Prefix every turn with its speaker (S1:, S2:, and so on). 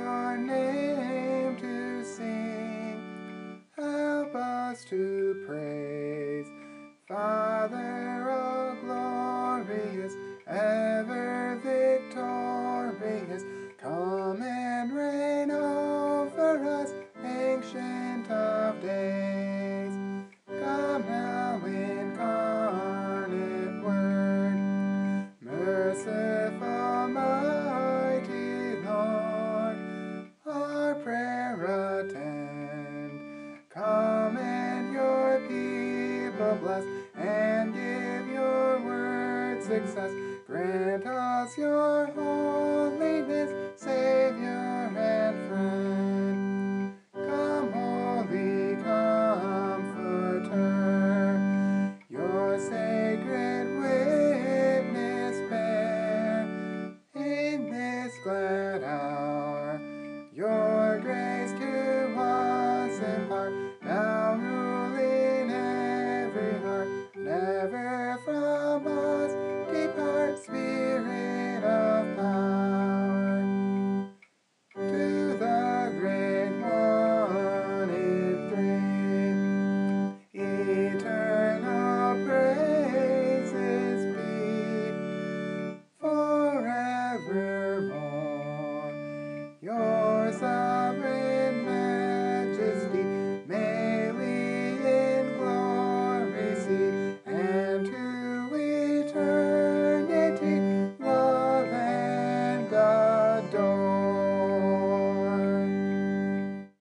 S1: your name to sing. Help us to praise. Father, all glorious, ever victorious, come and reign over us, Ancient of Days. Come now, incarnate Word, merciful, mighty Lord, our prayer attend. Come and your people bless, and give your word success.